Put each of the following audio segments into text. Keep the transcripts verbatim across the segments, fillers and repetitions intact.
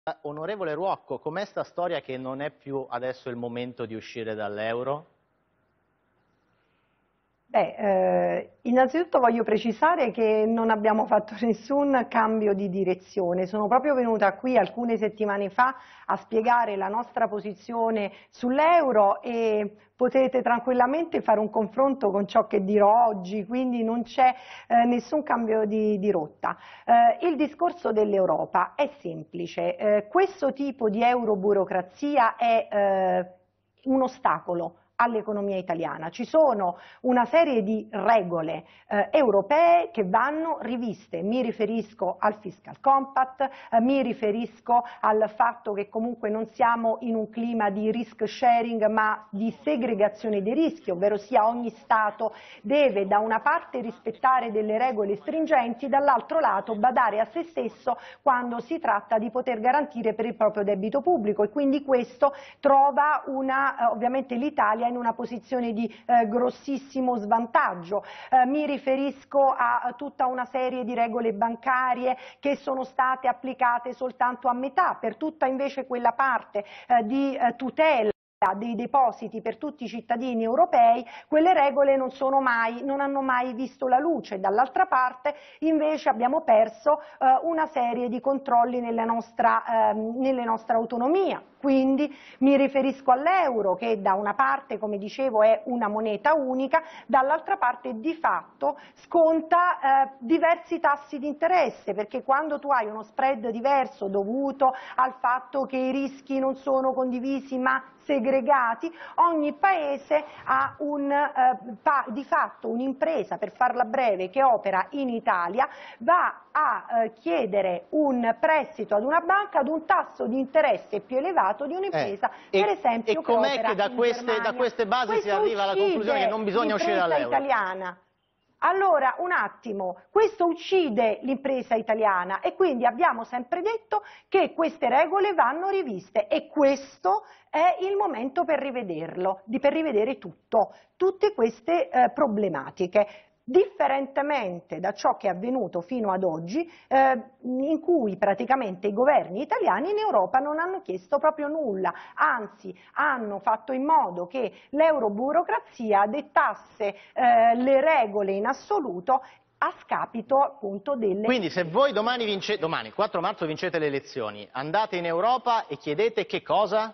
Onorevole Ruocco, com'è sta storia che non è più adesso il momento di uscire dall'euro? Beh, eh, innanzitutto voglio precisare che non abbiamo fatto nessun cambio di direzione. Sono proprio venuta qui alcune settimane fa a spiegare la nostra posizione sull'euro e potete tranquillamente fare un confronto con ciò che dirò oggi, quindi non c'è eh, nessun cambio di, di rotta. Eh, il discorso dell'Europa è semplice, eh, questo tipo di euroburocrazia è eh, un ostacolo all'economia italiana. Ci sono una serie di regole eh, europee che vanno riviste. Mi riferisco al Fiscal Compact, eh, mi riferisco al fatto che comunque non siamo in un clima di risk sharing ma di segregazione dei rischi, ovvero sia ogni Stato deve da una parte rispettare delle regole stringenti, dall'altro lato badare a se stesso quando si tratta di poter garantire per il proprio debito pubblico, e quindi questo trova una, eh, ovviamente l'Italia in una posizione di eh, grossissimo svantaggio. Eh, mi riferisco a, a tutta una serie di regole bancarie che sono state applicate soltanto a metà, per tutta invece quella parte eh, di eh, tutela dei depositi per tutti i cittadini europei, quelle regole non, sono mai, non hanno mai visto la luce. Dall'altra parte invece abbiamo perso eh, una serie di controlli nella nostra, eh, nelle nostra autonomia. Quindi mi riferisco all'euro che da una parte, come dicevo, è una moneta unica, dall'altra parte di fatto sconta eh, diversi tassi di interesse, perché quando tu hai uno spread diverso dovuto al fatto che i rischi non sono condivisi ma segregati, ogni paese ha un, eh, fa, di fatto un'impresa, per farla breve, che opera in Italia, va a eh, chiedere un prestito ad una banca ad un tasso di interesse più elevato di un'impresa, Eh, per e, esempio, e com'è che che da in queste, da queste basi Questo si arriva alla conclusione che non bisogna uscire dall'euro? italiana. Allora, un attimo, questo uccide l'impresa italiana e quindi abbiamo sempre detto che queste regole vanno riviste e questo è il momento per rivederlo, di, per rivedere tutto, tutte queste eh, problematiche. Differentemente da ciò che è avvenuto fino ad oggi, eh, in cui praticamente i governi italiani in Europa non hanno chiesto proprio nulla, anzi hanno fatto in modo che l'euroburocrazia dettasse eh, le regole in assoluto a scapito appunto delle... Quindi se voi domani, vince, domani, quattro marzo, vincete le elezioni, andate in Europa e chiedete che cosa?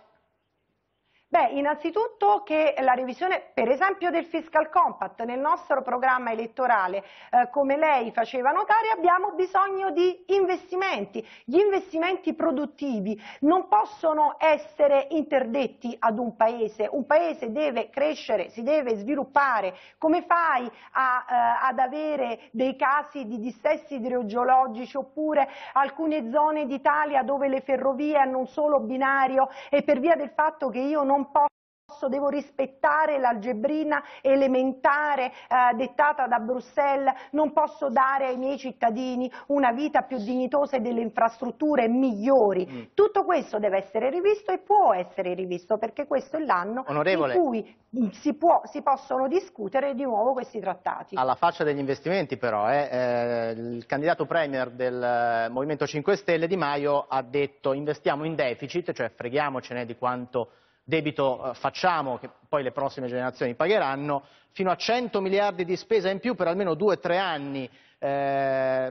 Beh, innanzitutto che la revisione, per esempio, del Fiscal Compact nel nostro programma elettorale, eh, come lei faceva notare, abbiamo bisogno di investimenti. Gli investimenti produttivi non possono essere interdetti ad un paese. Un paese deve crescere, si deve sviluppare. Come fai a, eh, ad avere dei casi di dissesti idrogeologici oppure alcune zone d'Italia dove le ferrovie hanno un solo binario e per via del fatto che io non non posso, devo rispettare l'algebrina elementare eh, dettata da Bruxelles, non posso dare ai miei cittadini una vita più dignitosa e delle infrastrutture migliori. Mm. Tutto questo deve essere rivisto e può essere rivisto perché questo è l'anno in cui si, può, si possono discutere di nuovo questi trattati. Alla faccia degli investimenti però, eh, eh, il candidato premier del Movimento cinque Stelle Di Maio ha detto investiamo in deficit, cioè freghiamocene di quanto debito facciamo, che poi le prossime generazioni pagheranno, fino a cento miliardi di spesa in più per almeno due o tre anni. Eh,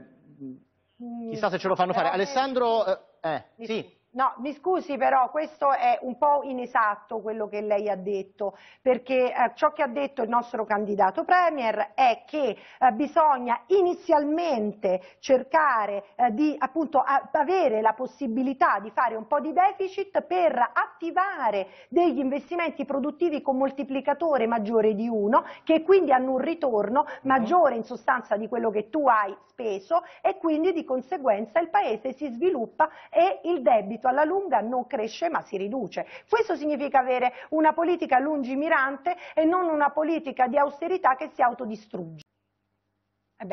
chissà se ce lo fanno fare. Alessandro, eh, sì. No, mi scusi però, questo è un po' inesatto quello che lei ha detto, perché eh, ciò che ha detto il nostro candidato premier è che eh, bisogna inizialmente cercare eh, di appunto a, avere la possibilità di fare un po' di deficit per attivare degli investimenti produttivi con moltiplicatore maggiore di uno, che quindi hanno un ritorno maggiore in sostanza di quello che tu hai speso e quindi di conseguenza il paese si sviluppa e il debito alla lunga non cresce ma si riduce. Questo significa avere una politica lungimirante e non una politica di austerità che si autodistrugge. Eh beh.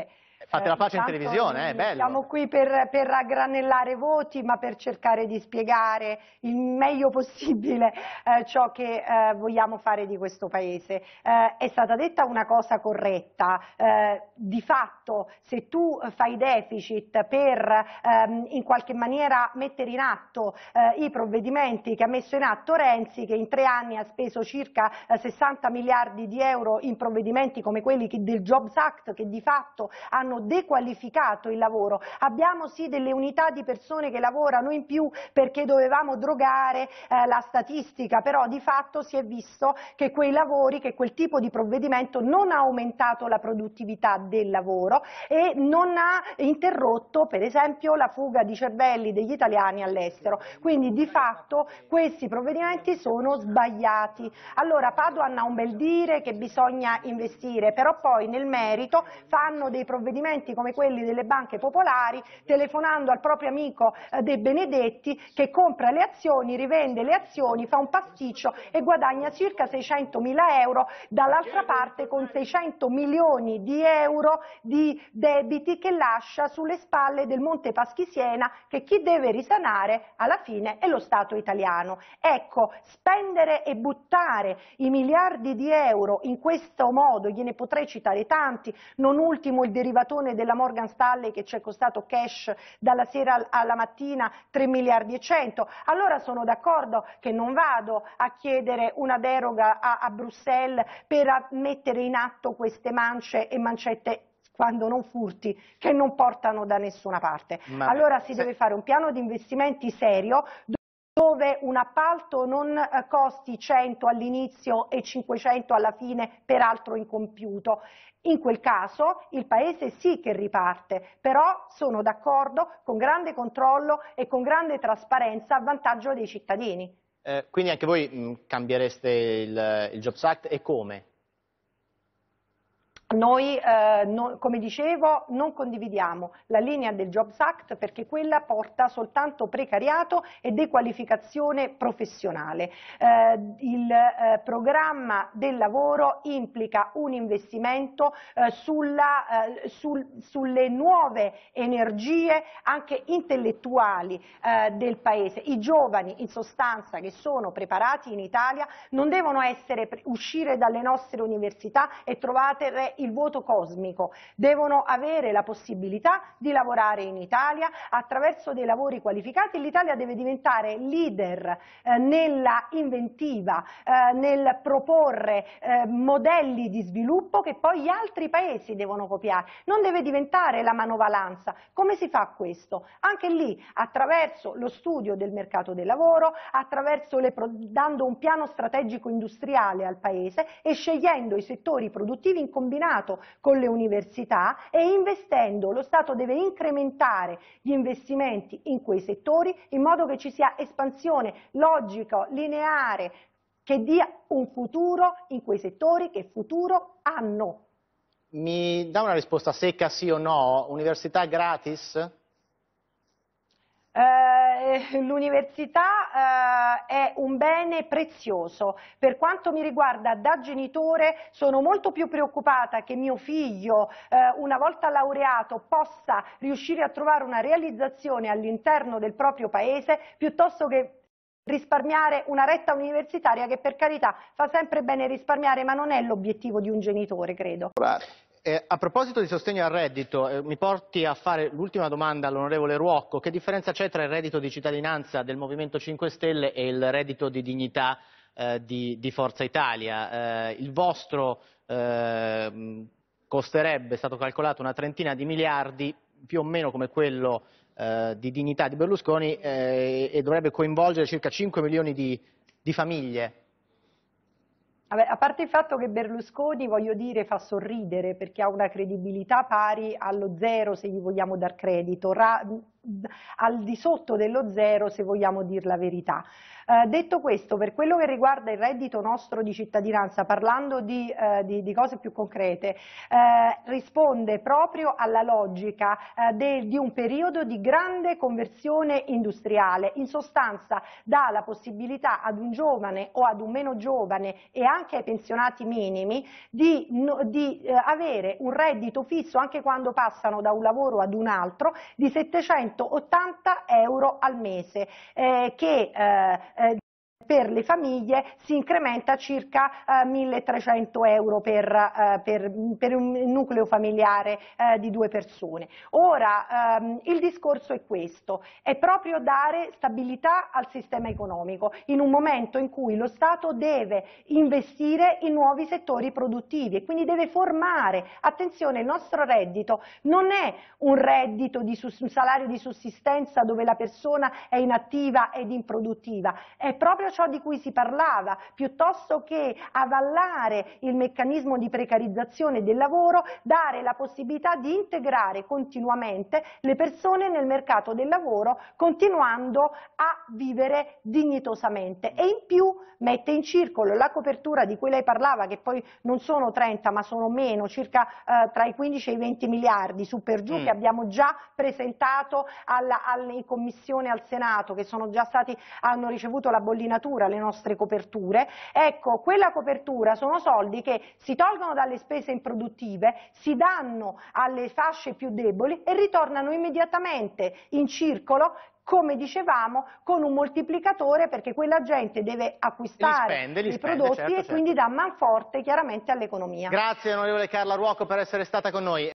Fate la pace in televisione, è bello. Siamo qui per, per raggranellare voti, ma per cercare di spiegare il meglio possibile eh, ciò che eh, vogliamo fare di questo Paese. Eh, è stata detta una cosa corretta, eh, di fatto se tu fai deficit per ehm, in qualche maniera mettere in atto eh, i provvedimenti che ha messo in atto Renzi, che in tre anni ha speso circa eh, sessanta miliardi di euro in provvedimenti come quelli che, del Jobs Act, che di fatto hanno dequalificato il lavoro. Abbiamo sì delle unità di persone che lavorano in più perché dovevamo drogare eh, la statistica, però di fatto si è visto che quei lavori, che quel tipo di provvedimento non ha aumentato la produttività del lavoro e non ha interrotto per esempio la fuga di cervelli degli italiani all'estero. Quindi di fatto questi provvedimenti sono sbagliati. Allora Padoan ha un bel dire che bisogna investire, però poi nel merito fanno dei provvedimenti come quelli delle banche popolari, telefonando al proprio amico eh, De Benedetti, che compra le azioni, rivende le azioni, fa un pasticcio e guadagna circa seicentomila euro, dall'altra parte con seicento milioni di euro di debiti che lascia sulle spalle del Monte Paschi Siena, che chi deve risanare alla fine è lo Stato italiano. Ecco, spendere e buttare i miliardi di euro in questo modo, gliene potrei citare tanti, non ultimo il derivatore della Morgan Stanley che ci è costato cash dalla sera alla mattina tre miliardi e cento. Allora sono d'accordo che non vado a chiedere una deroga a, a Bruxelles per mettere in atto queste mance e mancette, quando non furti, che non portano da nessuna parte. Ma allora si se... deve fare un piano di investimenti serio, dove un appalto non costi cento all'inizio e cinquecento alla fine, peraltro incompiuto. In quel caso il Paese sì che riparte, però sono d'accordo, con grande controllo e con grande trasparenza a vantaggio dei cittadini. Eh, quindi anche voi mh, cambiereste il, il Jobs Act, e come? Noi, eh, no, come dicevo, non condividiamo la linea del Jobs Act perché quella porta soltanto precariato e dequalificazione professionale. Eh, il eh, programma del lavoro implica un investimento eh, sulla, eh, sul, sulle nuove energie anche intellettuali eh, del Paese. I giovani, in sostanza, che sono preparati in Italia non devono essere, uscire dalle nostre università e trovare il voto cosmico, devono avere la possibilità di lavorare in Italia attraverso dei lavori qualificati. L'Italia deve diventare leader eh, nella inventiva, eh, nel proporre eh, modelli di sviluppo che poi gli altri paesi devono copiare, non deve diventare la manovalanza. Come si fa questo? Anche lì attraverso lo studio del mercato del lavoro, attraverso le, dando un piano strategico industriale al Paese e scegliendo i settori produttivi in combinato con le università e investendo. Lo Stato deve incrementare gli investimenti in quei settori in modo che ci sia espansione logica, lineare, che dia un futuro in quei settori che futuro hanno. Mi dà una risposta secca, sì o no? Università gratis? Eh, l'università eh, è un bene prezioso. Per quanto mi riguarda, da genitore sono molto più preoccupata che mio figlio, eh, una volta laureato, possa riuscire a trovare una realizzazione all'interno del proprio paese, piuttosto che risparmiare una retta universitaria, che per carità fa sempre bene risparmiare, ma non è l'obiettivo di un genitore, credo. Eh, a proposito di sostegno al reddito, eh, mi porti a fare l'ultima domanda all'onorevole Ruocco. Che differenza c'è tra il reddito di cittadinanza del Movimento cinque Stelle e il reddito di dignità eh, di, di Forza Italia? Eh, il vostro eh, costerebbe, è stato calcolato, una trentina di miliardi, più o meno come quello eh, di dignità di Berlusconi, eh, e dovrebbe coinvolgere circa cinque milioni di, di famiglie. Vabbè, a parte il fatto che Berlusconi, voglio dire, fa sorridere perché ha una credibilità pari allo zero, se gli vogliamo dar credito. Ra al di sotto dello zero, se vogliamo dir la verità. Eh, detto questo, per quello che riguarda il reddito nostro di cittadinanza, parlando di, eh, di, di cose più concrete, eh, risponde proprio alla logica eh, de, di un periodo di grande conversione industriale. In sostanza dà la possibilità ad un giovane o ad un meno giovane e anche ai pensionati minimi di, no, di eh, avere un reddito fisso anche quando passano da un lavoro ad un altro di settecentottanta euro al mese, eh, che eh, Eh, per le famiglie si incrementa a circa eh, milletrecento euro per, eh, per, per un nucleo familiare eh, di due persone. Ora, ehm, il discorso è questo, è proprio dare stabilità al sistema economico in un momento in cui lo Stato deve investire in nuovi settori produttivi e quindi deve formare. Attenzione, il nostro reddito non è un reddito di un salario di sussistenza dove la persona è inattiva ed improduttiva, è proprio ciò di cui si parlava, piuttosto che avallare il meccanismo di precarizzazione del lavoro, dare la possibilità di integrare continuamente le persone nel mercato del lavoro, continuando a vivere dignitosamente, e in più mette in circolo la copertura di cui lei parlava, che poi non sono trenta ma sono meno, circa eh, tra i quindici e i venti miliardi su per giù, mm. che abbiamo già presentato alla, alle commissioni al Senato, che sono già stati, hanno ricevuto la bollinatura, le nostre coperture. Ecco, quella copertura sono soldi che si tolgono dalle spese improduttive, si danno alle fasce più deboli e ritornano immediatamente in circolo, come dicevamo, con un moltiplicatore, perché quella gente deve acquistare spende, i spende, prodotti, certo, e quindi certo. dà manforte chiaramente all'economia. Grazie onorevole Carla Ruocco per essere stata con noi.